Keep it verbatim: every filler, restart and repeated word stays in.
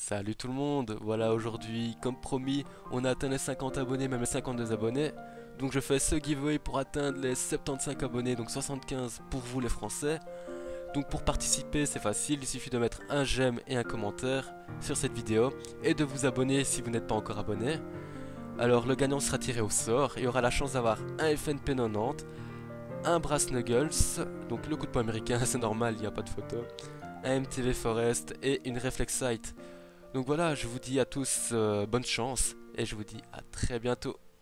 Salut tout le monde, voilà aujourd'hui, comme promis, on a atteint les cinquante abonnés, même les cinquante-deux abonnés. Donc je fais ce giveaway pour atteindre les soixante-quinze abonnés, donc soixante-quinze pour vous les Français. Donc pour participer c'est facile, il suffit de mettre un j'aime et un commentaire sur cette vidéo et de vous abonner si vous n'êtes pas encore abonné. Alors le gagnant sera tiré au sort et aura la chance d'avoir un F N P quatre-vingt-dix, un Brass Snuggles, donc le coup de poing américain c'est normal, il n'y a pas de photo, un M T V Forest et une Reflexite. Donc voilà, je vous dis à tous euh, bonne chance et je vous dis à très bientôt.